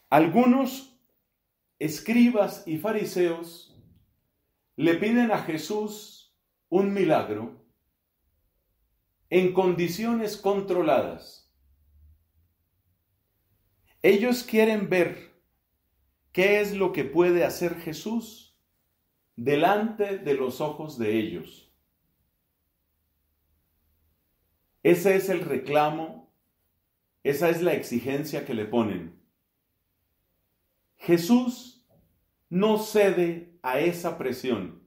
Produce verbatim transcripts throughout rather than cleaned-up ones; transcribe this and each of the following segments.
Algunos escribas y fariseos le piden a Jesús un milagro en condiciones controladas. Ellos quieren ver qué es lo que puede hacer Jesús delante de los ojos de ellos. Ese es el reclamo, esa es la exigencia que le ponen. Jesús no cede a esa presión.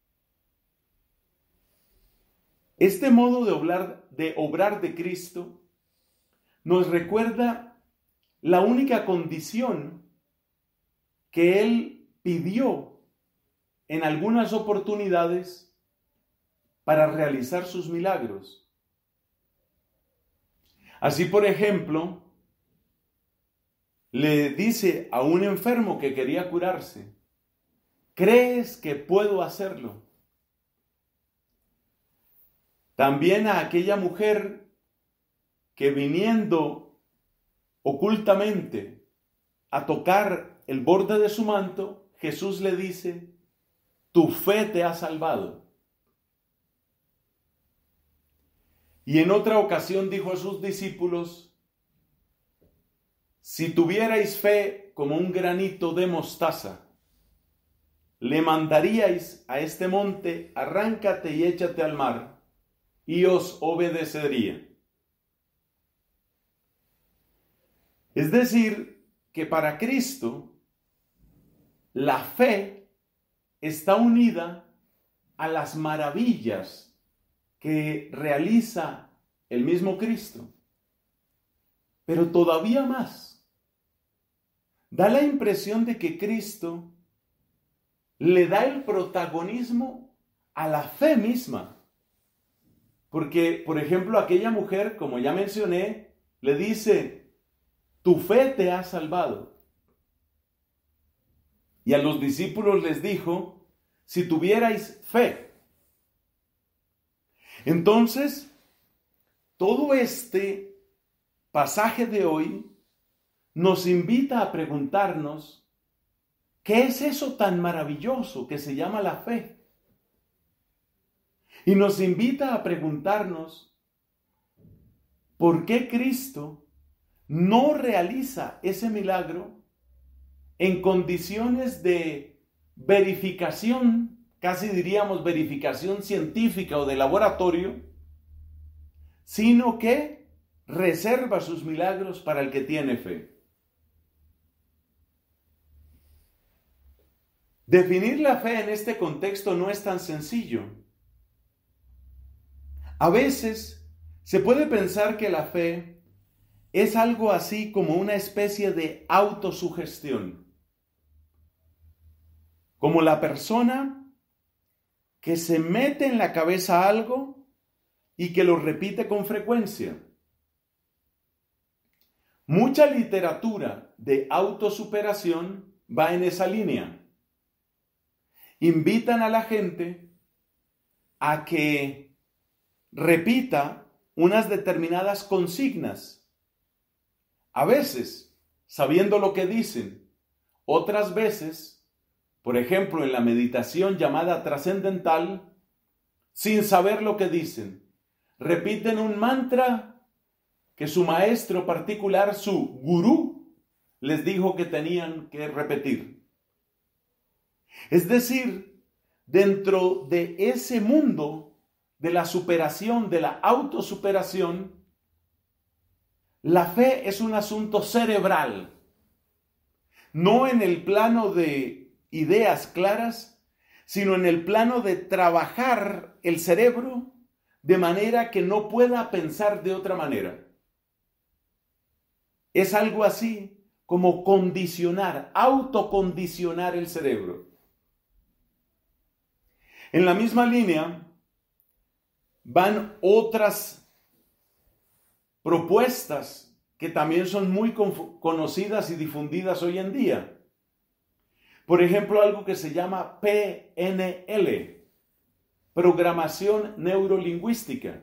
Este modo de obrar, de obrar de Cristo nos recuerda la única condición que Él pidió en algunas oportunidades para realizar sus milagros. Así, por ejemplo, le dice a un enfermo que quería curarse: ¿crees que puedo hacerlo? También a aquella mujer que, viniendo ocultamente a tocar el borde de su manto, Jesús le dice: tu fe te ha salvado. Y en otra ocasión dijo a sus discípulos: si tuvierais fe como un granito de mostaza, le mandaríais a este monte: arráncate y échate al mar, y os obedecería. Es decir, que para Cristo la fe está unida a las maravillas que realiza el mismo Cristo. Pero todavía más, da la impresión de que Cristo le da el protagonismo a la fe misma. Porque, por ejemplo, aquella mujer, como ya mencioné, le dice: tu fe te ha salvado. Y a los discípulos les dijo: si tuvierais fe. Entonces, todo este pasaje de hoy nos invita a preguntarnos: ¿qué es eso tan maravilloso que se llama la fe? Y nos invita a preguntarnos: ¿por qué Cristo no realiza ese milagro en condiciones de verificación, casi diríamos verificación científica o de laboratorio, sino que reserva sus milagros para el que tiene fe? Definir la fe en este contexto no es tan sencillo. A veces se puede pensar que la fe es algo así como una especie de autosugestión, como la persona que se mete en la cabeza algo y que lo repite con frecuencia. Mucha literatura de autosuperación va en esa línea. Invitan a la gente a que repita unas determinadas consignas, a veces sabiendo lo que dicen, otras veces, por ejemplo en la meditación llamada trascendental, sin saber lo que dicen. Repiten un mantra que su maestro particular, su gurú, les dijo que tenían que repetir. Es decir, dentro de ese mundo de la superación, de la autosuperación, la fe es un asunto cerebral, no en el plano de ideas claras, sino en el plano de trabajar el cerebro de manera que no pueda pensar de otra manera. Es algo así como condicionar, autocondicionar el cerebro. En la misma línea van otras propuestas que también son muy conocidas y difundidas hoy en día. Por ejemplo, algo que se llama P N L, programación neurolingüística.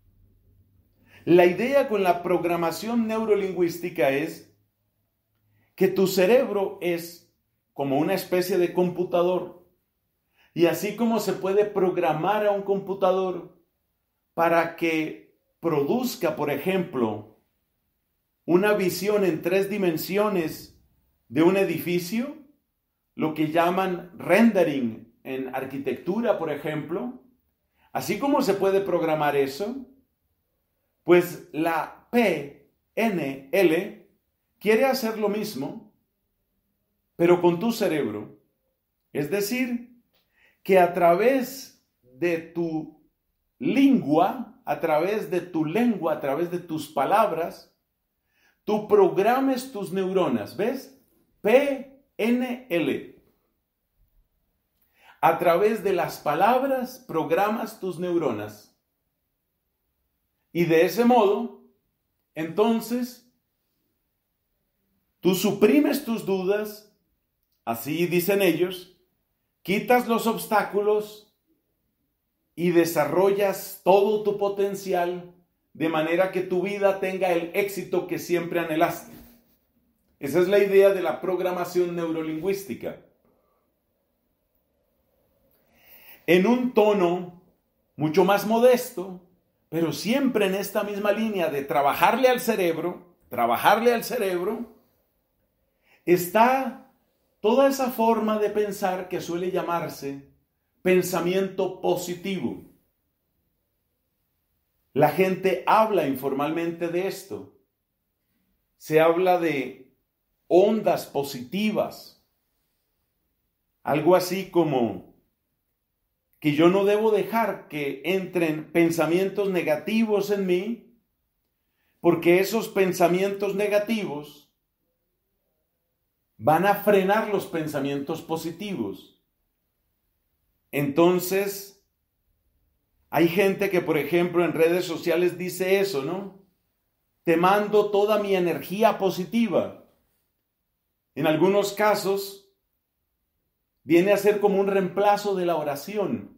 La idea con la programación neurolingüística es que tu cerebro es como una especie de computador. Y así como se puede programar a un computador para que produzca, por ejemplo, una visión en tres dimensiones de un edificio, lo que llaman rendering en arquitectura, por ejemplo, así como se puede programar eso, pues la P N L quiere hacer lo mismo, pero con tu cerebro. Es decir, que a través de tu lengua, a través de tu lengua, a través de tus palabras, tú programes tus neuronas. ¿Ves? P N L. A través de las palabras programas tus neuronas. Y de ese modo, entonces, tú suprimes tus dudas, así dicen ellos, quitas los obstáculos y desarrollas todo tu potencial de manera que tu vida tenga el éxito que siempre anhelaste. Esa es la idea de la programación neurolingüística. En un tono mucho más modesto, pero siempre en esta misma línea de trabajarle al cerebro, trabajarle al cerebro, está toda esa forma de pensar que suele llamarse pensamiento positivo. La gente habla informalmente de esto. Se habla de ondas positivas. Algo así como que yo no debo dejar que entren pensamientos negativos en mí, porque esos pensamientos negativos van a frenar los pensamientos positivos. Entonces, hay gente que, por ejemplo, en redes sociales dice eso, ¿no? Te mando toda mi energía positiva. En algunos casos, viene a ser como un reemplazo de la oración.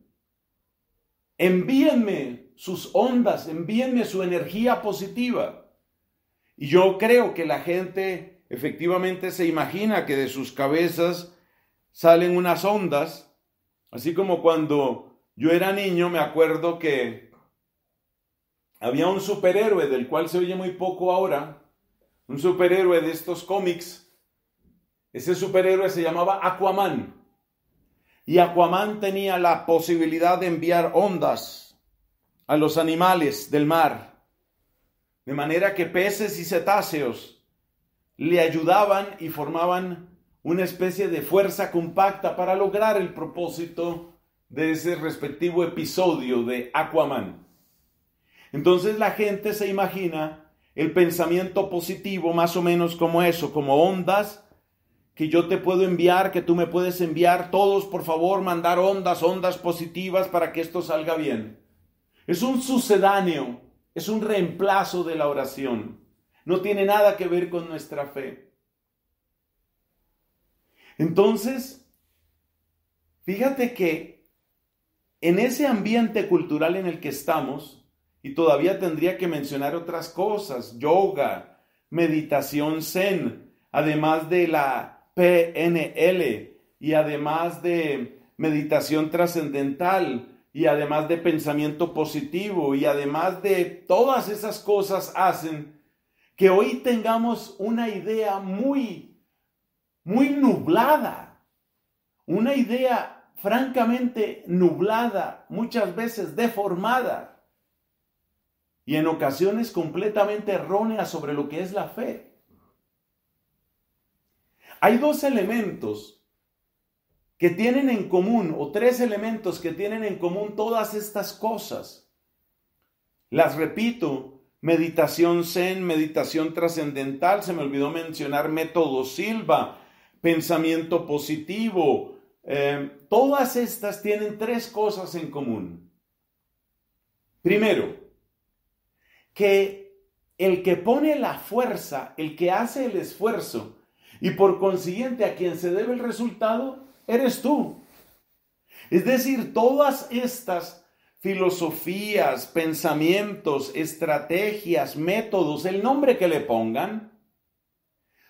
Envíenme sus ondas, envíenme su energía positiva. Y yo creo que la gente efectivamente se imagina que de sus cabezas salen unas ondas, así como cuando yo era niño me acuerdo que había un superhéroe del cual se oye muy poco ahora, un superhéroe de estos cómics. Ese superhéroe se llamaba Aquaman. Y Aquaman tenía la posibilidad de enviar ondas a los animales del mar, de manera que peces y cetáceos le ayudaban y formaban una especie de fuerza compacta para lograr el propósito de ese respectivo episodio de Aquaman. Entonces la gente se imagina el pensamiento positivo más o menos como eso, como ondas que yo te puedo enviar, que tú me puedes enviar, todos por favor mandar ondas, ondas positivas para que esto salga bien. Es un sucedáneo, es un reemplazo de la oración. No tiene nada que ver con nuestra fe. Entonces, fíjate que en ese ambiente cultural en el que estamos, y todavía tendría que mencionar otras cosas, yoga, meditación zen, además de la P N L y además de meditación trascendental y además de pensamiento positivo y además de todas esas cosas hacen que hoy tengamos una idea muy, muy nublada, una idea francamente nublada, muchas veces deformada y en ocasiones completamente errónea sobre lo que es la fe. Hay dos elementos que tienen en común, o tres elementos que tienen en común todas estas cosas. Las repito, meditación zen, meditación trascendental, se me olvidó mencionar método Silva, pensamiento positivo. Eh, todas estas tienen tres cosas en común. Primero, que el que pone la fuerza, el que hace el esfuerzo, y por consiguiente a quien se debe el resultado, eres tú. Es decir, todas estas filosofías, pensamientos, estrategias, métodos, el nombre que le pongan,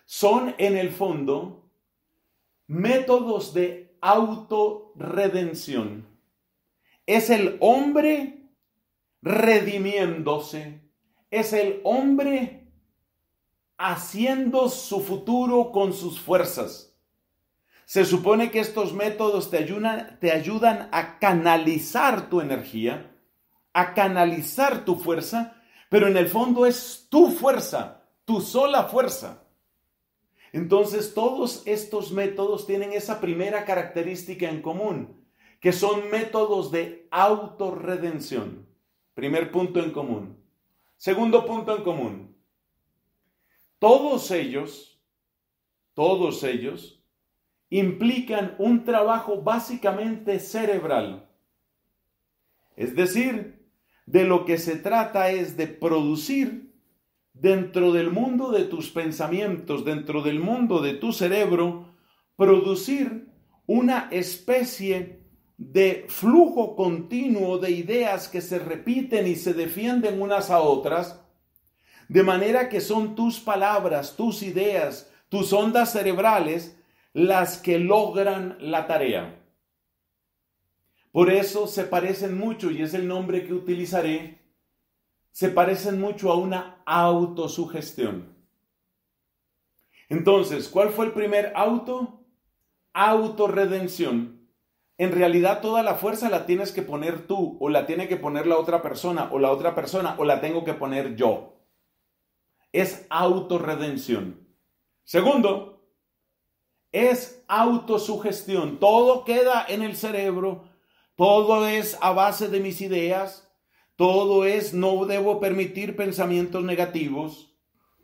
son en el fondo métodos de autorredención. Es el hombre redimiéndose, es el hombre haciendo su futuro con sus fuerzas. Se supone que estos métodos te ayudan, te ayudan a canalizar tu energía, a canalizar tu fuerza, pero en el fondo es tu fuerza, tu sola fuerza. Entonces todos estos métodos tienen esa primera característica en común, que son métodos de autorredención. Primer punto en común. Segundo punto en común. Todos ellos, todos ellos, implican un trabajo básicamente cerebral. Es decir, de lo que se trata es de producir dentro del mundo de tus pensamientos, dentro del mundo de tu cerebro, producir una especie de flujo continuo de ideas que se repiten y se defienden unas a otras, de manera que son tus palabras, tus ideas, tus ondas cerebrales las que logran la tarea. Por eso se parecen mucho, y es el nombre que utilizaré, se parecen mucho a una autosugestión. Entonces, ¿cuál fue el primer auto? Autorredención. En realidad toda la fuerza la tienes que poner tú, o la tiene que poner la otra persona, o la otra persona, o la tengo que poner yo. Es autorredención. Segundo, es autosugestión. Todo queda en el cerebro, todo es a base de mis ideas, todo es no debo permitir pensamientos negativos.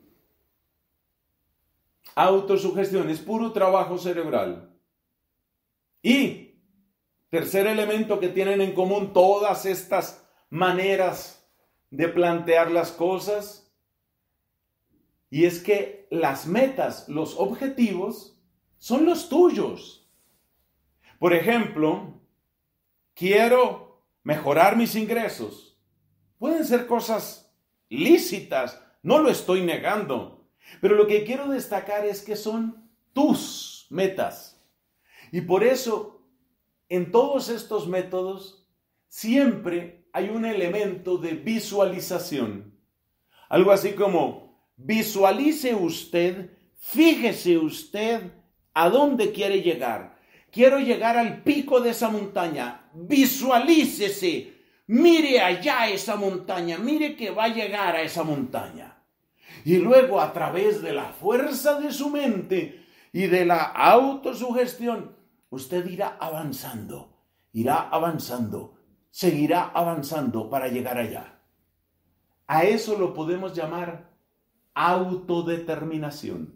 Autosugestión es puro trabajo cerebral. Y tercer elemento que tienen en común todas estas maneras de plantear las cosas, y es que las metas, los objetivos, son los tuyos. Por ejemplo, quiero mejorar mis ingresos. Pueden ser cosas lícitas, no lo estoy negando, pero lo que quiero destacar es que son tus metas. Y por eso, en todos estos métodos, siempre hay un elemento de visualización. Algo así como, visualice usted, fíjese usted a dónde quiere llegar. Quiero llegar al pico de esa montaña. Visualícese. Mire allá esa montaña. Mire que va a llegar a esa montaña. Y luego, a través de la fuerza de su mente y de la autosugestión, usted irá avanzando, irá avanzando, seguirá avanzando para llegar allá. A eso lo podemos llamar autodeterminación.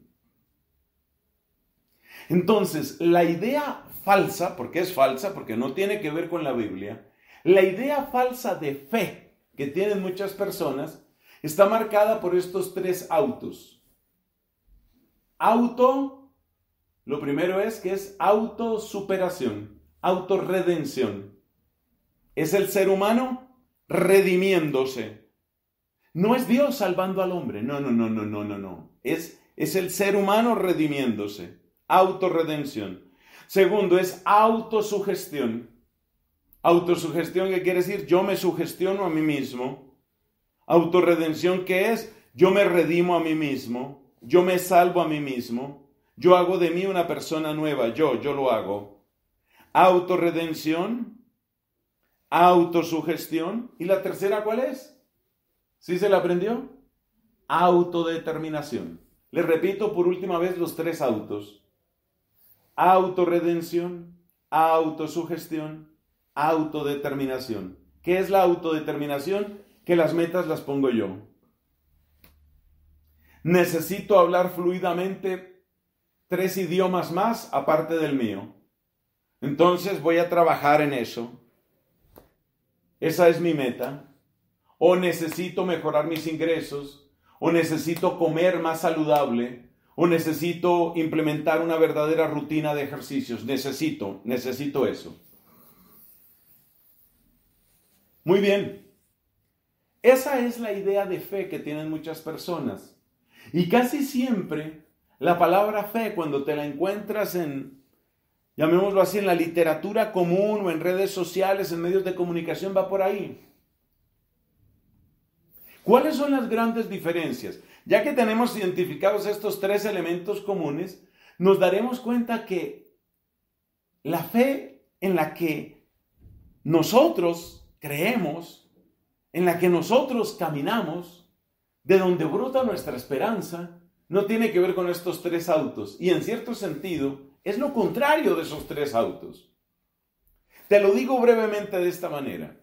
Entonces, la idea falsa, porque es falsa, porque no tiene que ver con la Biblia, la idea falsa de fe que tienen muchas personas está marcada por estos tres autos. Auto, lo primero es que es autosuperación, autorredención. Es el ser humano redimiéndose. No es Dios salvando al hombre, no, no, no, no, no, no, no. Es, es el ser humano redimiéndose, autorredención. Segundo es autosugestión. Autosugestión, ¿qué quiere decir? Yo me sugestiono a mí mismo. Autorredención, ¿qué es? Yo me redimo a mí mismo. Yo me salvo a mí mismo. Yo hago de mí una persona nueva. Yo, yo lo hago. Autorredención, autosugestión. ¿Y la tercera cuál es? ¿Sí se la aprendió? Autodeterminación. Le repito por última vez los tres autos. Autorredención, autosugestión, autodeterminación. ¿Qué es la autodeterminación? Que las metas las pongo yo. Necesito hablar fluidamente tres idiomas más aparte del mío. Entonces voy a trabajar en eso. Esa es mi meta. O necesito mejorar mis ingresos, o necesito comer más saludable, o necesito implementar una verdadera rutina de ejercicios. Necesito, necesito eso. Muy bien. Esa es la idea de fe que tienen muchas personas. Y casi siempre La palabra fe, cuando te la encuentras en, llamémoslo así, en la literatura común o en redes sociales, en medios de comunicación, va por ahí. ¿Cuáles son las grandes diferencias? Ya que tenemos identificados estos tres elementos comunes, nos daremos cuenta que la fe en la que nosotros creemos, en la que nosotros caminamos, de donde brota nuestra esperanza, no tiene que ver con estos tres autos. Y en cierto sentido, es lo contrario de esos tres autos. Te lo digo brevemente de esta manera.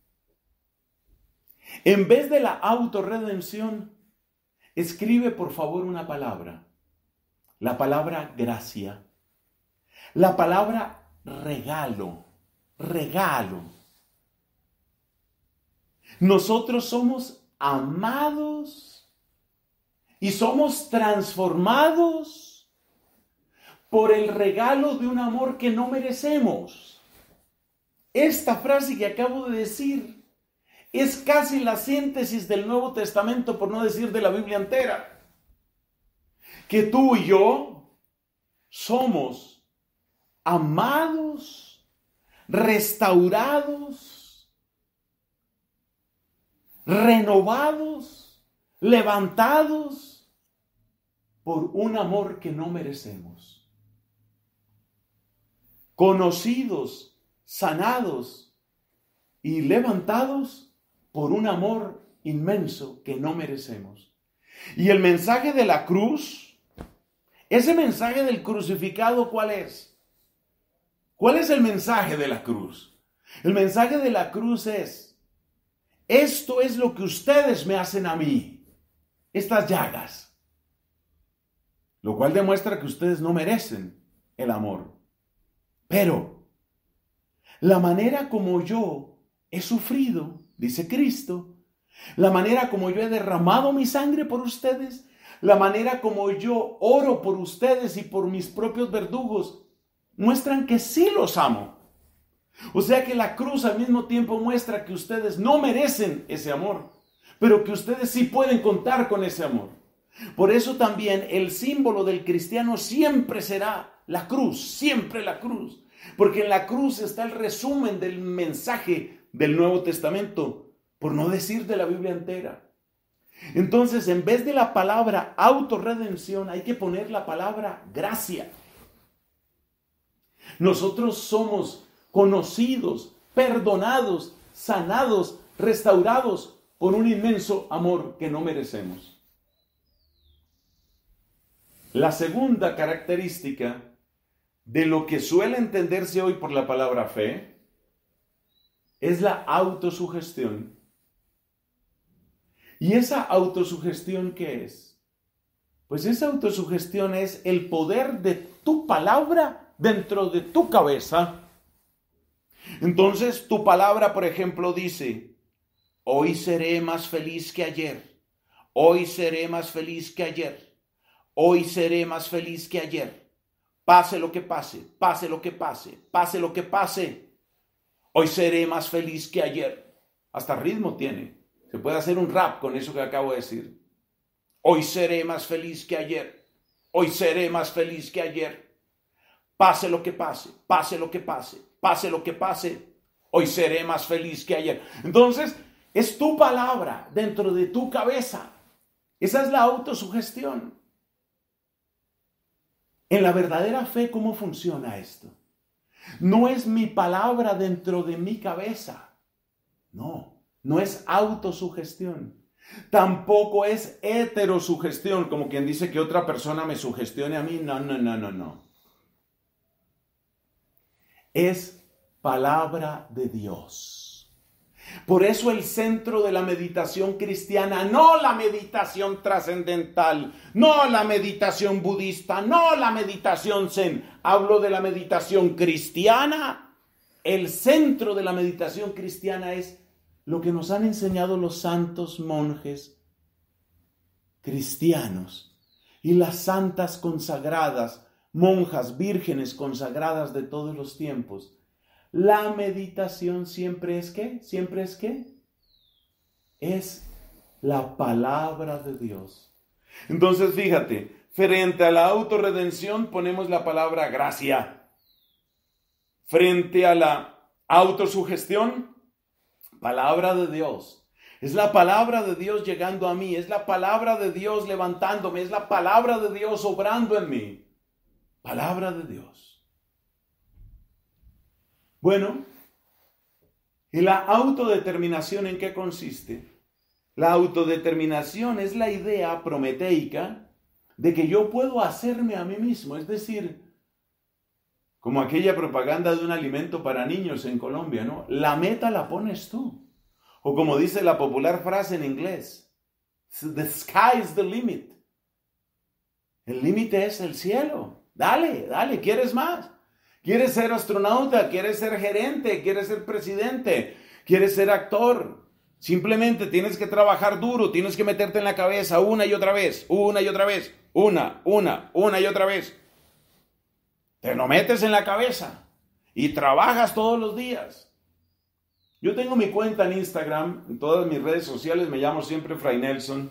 En vez de la autorredención, escribe por favor una palabra. La palabra gracia. La palabra regalo. Regalo. Nosotros somos amados y somos transformados por el regalo de un amor que no merecemos. Esta frase que acabo de decir es casi la síntesis del Nuevo Testamento, por no decir de la Biblia entera. Que tú y yo somos amados, restaurados, renovados, levantados por un amor que no merecemos. Conocidos, sanados y levantados por un amor inmenso que no merecemos. Y el mensaje de la cruz, ese mensaje del crucificado, ¿cuál es? ¿Cuál es el mensaje de la cruz? El mensaje de la cruz es: esto es lo que ustedes me hacen a mí, estas llagas. Lo cual demuestra que ustedes no merecen el amor. Pero la manera como yo he sufrido, dice Cristo, la manera como yo he derramado mi sangre por ustedes, la manera como yo oro por ustedes y por mis propios verdugos, muestran que sí los amo. O sea que la cruz al mismo tiempo muestra que ustedes no merecen ese amor, pero que ustedes sí pueden contar con ese amor. Por eso también el símbolo del cristiano siempre será la cruz, siempre la cruz. Porque en la cruz está el resumen del mensaje del Nuevo Testamento, por no decir de la Biblia entera. Entonces, en vez de la palabra autorredención, hay que poner la palabra gracia. Nosotros somos conocidos, perdonados, sanados, restaurados por un inmenso amor que no merecemos. La segunda característica de lo que suele entenderse hoy por la palabra fe es la autosugestión. ¿Y esa autosugestión qué es? Pues esa autosugestión es el poder de tu palabra dentro de tu cabeza. Entonces tu palabra, por ejemplo, dice: hoy seré más feliz que ayer. Hoy seré más feliz que ayer. Hoy seré más feliz que ayer. Pase lo que pase, pase lo que pase, pase lo que pase. Hoy seré más feliz que ayer. Hasta ritmo tiene. Se puede hacer un rap con eso que acabo de decir. Hoy seré más feliz que ayer. Hoy seré más feliz que ayer. Pase lo que pase, pase lo que pase, pase lo que pase. Hoy seré más feliz que ayer. Entonces, es tu palabra dentro de tu cabeza. Esa es la autosugestión. En la verdadera fe, ¿cómo funciona esto? No es mi palabra dentro de mi cabeza. No, no es autosugestión. Tampoco es heterosugestión, como quien dice que otra persona me sugestione a mí. No, no, no, no, no. Es palabra de Dios. Por eso el centro de la meditación cristiana, no la meditación trascendental, no la meditación budista, no la meditación zen. Hablo de la meditación cristiana. El centro de la meditación cristiana es lo que nos han enseñado los santos monjes cristianos y las santas consagradas, monjas vírgenes consagradas de todos los tiempos. La meditación siempre es ¿qué? Siempre es ¿qué? Es la palabra de Dios. Entonces fíjate, Frente a la autorredención ponemos la palabra gracia. Frente a la autosugestión, palabra de Dios. Es la palabra de Dios llegando a mí, es la palabra de Dios levantándome, es la palabra de Dios obrando en mí. Palabra de Dios. Bueno, ¿y la autodeterminación en qué consiste? La autodeterminación es la idea prometeica de que yo puedo hacerme a mí mismo, es decir, como aquella propaganda de un alimento para niños en Colombia, ¿no? La meta la pones tú. O como dice la popular frase en inglés, the sky is the limit. El límite es el cielo. Dale, dale, ¿quieres más? ¿Quieres ser astronauta? ¿Quieres ser gerente? ¿Quieres ser presidente? ¿Quieres ser actor? Simplemente tienes que trabajar duro, tienes que meterte en la cabeza una y otra vez, una y otra vez, una, una, una y otra vez. Te lo metes en la cabeza y trabajas todos los días. Yo tengo mi cuenta en Instagram, en todas mis redes sociales me llamo siempre Fray Nelson.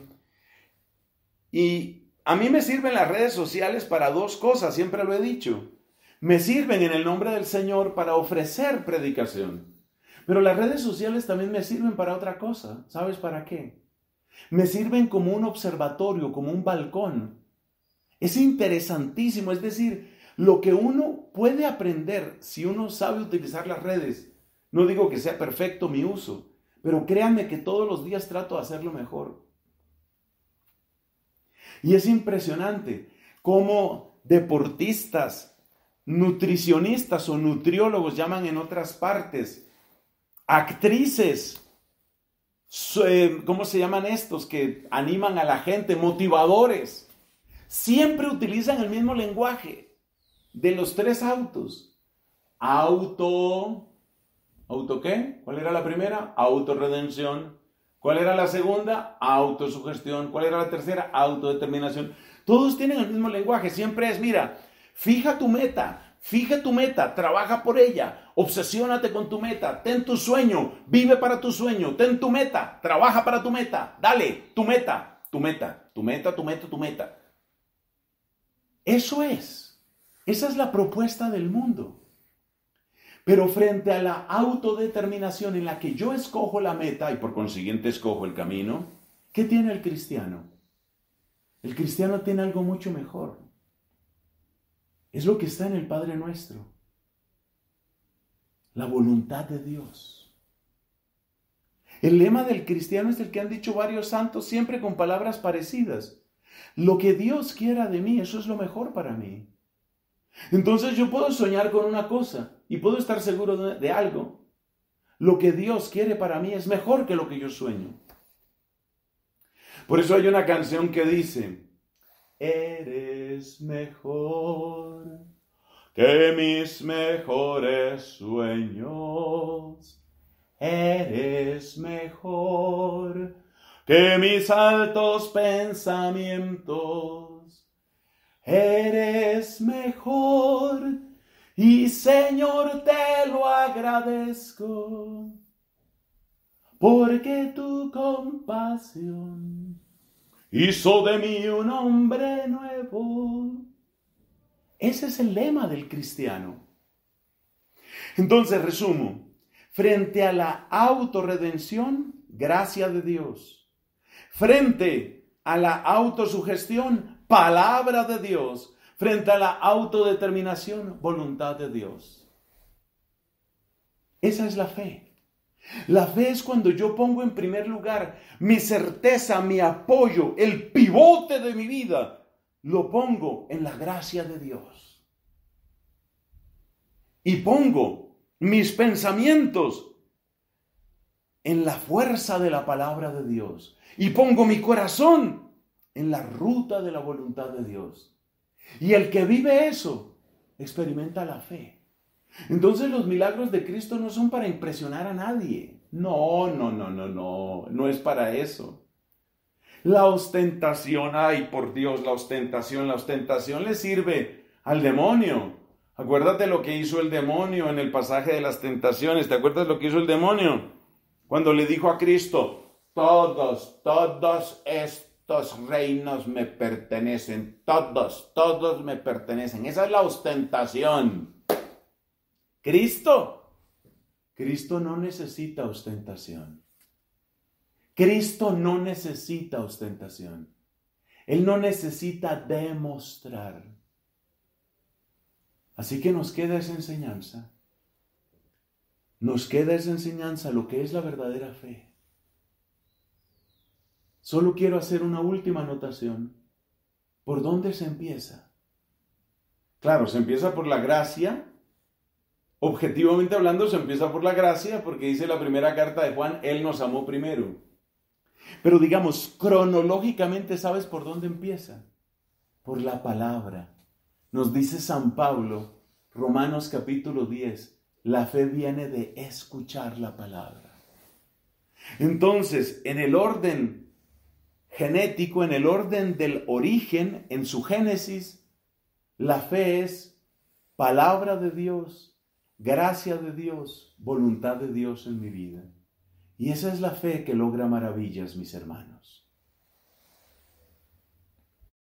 Y a mí me sirven las redes sociales para dos cosas, siempre lo he dicho. Me sirven en el nombre del Señor para ofrecer predicación. Pero las redes sociales también me sirven para otra cosa. ¿Sabes para qué? Me sirven como un observatorio, como un balcón. Es interesantísimo, es decir, lo que uno puede aprender si uno sabe utilizar las redes. No digo que sea perfecto mi uso, pero créanme que todos los días trato de hacerlo mejor. Y es impresionante cómo deportistas, nutricionistas o nutriólogos llaman en otras partes, actrices, ¿cómo se llaman estos que animan a la gente? Motivadores. Siempre utilizan el mismo lenguaje de los tres autos. Auto... ¿Auto qué? ¿Cuál era la primera? Autorredención. ¿Cuál era la segunda? Autosugestión. ¿Cuál era la tercera? Autodeterminación. Todos tienen el mismo lenguaje. Siempre es, mira, fija tu meta, fija tu meta, trabaja por ella, obsesiónate con tu meta, ten tu sueño, vive para tu sueño, ten tu meta, trabaja para tu meta, dale, tu meta, tu meta, tu meta, tu meta, tu meta. Eso es. Esa es la propuesta del mundo. Pero frente a la autodeterminación en la que yo escojo la meta y por consiguiente escojo el camino, ¿qué tiene el cristiano? El cristiano tiene algo mucho mejor. Es lo que está en el Padre Nuestro. La voluntad de Dios. El lema del cristiano es el que han dicho varios santos siempre con palabras parecidas. Lo que Dios quiera de mí, eso es lo mejor para mí. Entonces yo puedo soñar con una cosa y puedo estar seguro de, de algo. Lo que Dios quiere para mí es mejor que lo que yo sueño. Por eso hay una canción que dice, eres mejor que mis mejores sueños. Eres mejor que mis altos pensamientos. Eres mejor y Señor te lo agradezco, porque tu compasión hizo de mí un hombre nuevo. Ese es el lema del cristiano. Entonces, resumo, frente a la autorredención, gracia de Dios. Frente a la autosugestión, palabra de Dios. Frente a la autodeterminación, voluntad de Dios. Esa es la fe. La fe es cuando yo pongo en primer lugar mi certeza, mi apoyo, el pivote de mi vida, lo pongo en la gracia de Dios. Y pongo mis pensamientos en la fuerza de la palabra de Dios. Y pongo mi corazón en la ruta de la voluntad de Dios. Y el que vive eso, experimenta la fe. Entonces los milagros de Cristo no son para impresionar a nadie. No, no, no, no, no, no es para eso. La ostentación, ay por Dios, la ostentación, la ostentación le sirve al demonio. Acuérdate lo que hizo el demonio en el pasaje de las tentaciones. ¿Te acuerdas lo que hizo el demonio? Cuando le dijo a Cristo, todos, todos es estos reinos me pertenecen, todos, todos me pertenecen. Esa es la ostentación. Cristo, Cristo no necesita ostentación. Cristo no necesita ostentación. Él no necesita demostrar. Así que nos queda esa enseñanza. Nos queda esa enseñanza, lo que es la verdadera fe. Solo quiero hacer una última anotación. ¿Por dónde se empieza? Claro, se empieza por la gracia. Objetivamente hablando, se empieza por la gracia, porque dice la primera carta de Juan, Él nos amó primero. Pero digamos, cronológicamente, ¿sabes por dónde empieza? Por la palabra. Nos dice San Pablo, Romanos capítulo diez, la fe viene de escuchar la palabra. Entonces, en el orden genético, en el orden del origen, en su génesis, la fe es palabra de Dios, gracia de Dios, voluntad de Dios en mi vida. Y esa es la fe que logra maravillas, mis hermanos.